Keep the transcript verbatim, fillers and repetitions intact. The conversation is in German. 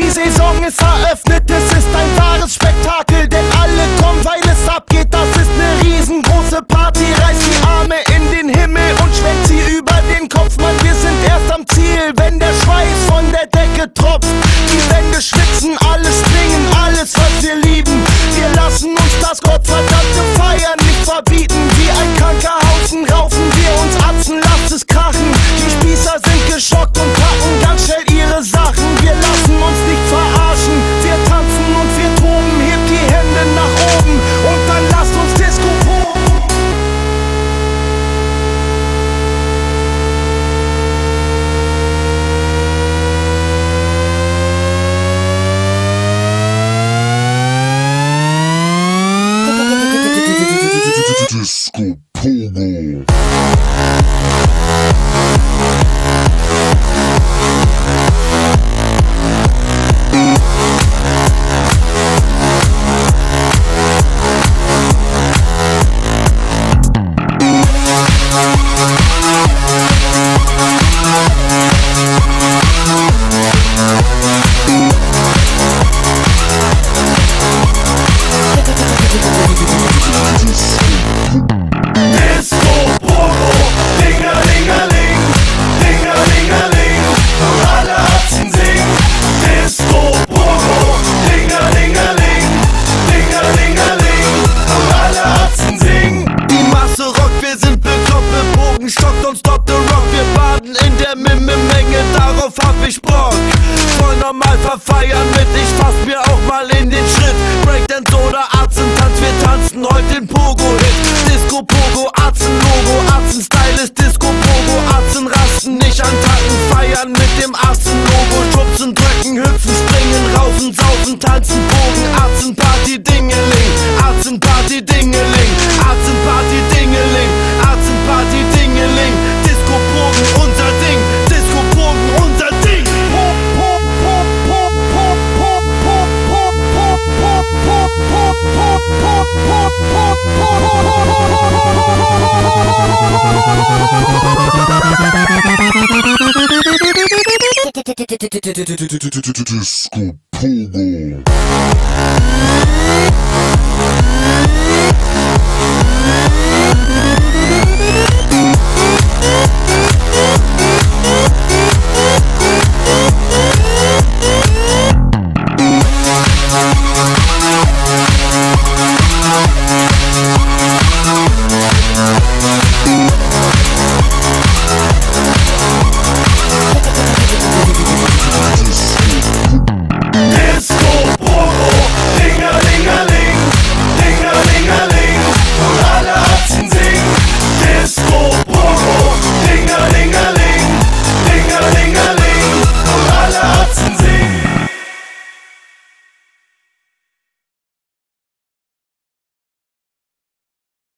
Die Saison ist eröffnet, es ist ein wahres Spektakel, denn alle kommen, weil es abgeht. Das ist ne riesengroße Party. Reißt die Arme in den Himmel und schwenkt sie über den Kopf. Mann, wir sind erst am Ziel, wenn der Schweiß von der Decke tropft. Die Wände schwitzen, alles dringen, alles was wir lieben. Wir lassen uns das gottverdammte Feiern nicht verbieten. Wie ein kranker Haufen raufen wir uns Atzen, lasst es krachen. Die Spießer sind geschockt und packen ganz schnell ihre Sachen. Wir lassen uns nicht verarschen, wir tanzen und wir toben. Hebt die Hände nach oben und dann lasst uns Disco proben. Disco Pogo. Stockt und stoppt the rock, wir baden in der Mimme-Menge, darauf hab ich Bock. Voll normal verfeiern mit, ich fass mir auch mal in den Schritt. Breakdance oder Arzentanz, wir tanzen heute den Pogo-Hit. Disco Pogo, Arzen-Logo, Arzen-Style ist Disco Pogo. Arzen rasten, nicht antanken, feiern mit dem Arzen-Logo. Schubsen, drücken, hüpfen, springen, raufen, saufen, tanzen, Bogen. Arzen-Party, Dingeling, Arzen-Party, Dingeling, Arzen-Party, Dingeling, Arzen-Party, Dingeling. Disco-Pogen, unser Ding, Disco-Pogen, unser Ding. Pop, pop, pop, pop, pop, pop, pop, pop, pop, pop, pop, pop, pop, pop, pop, pop. Disco Pogo.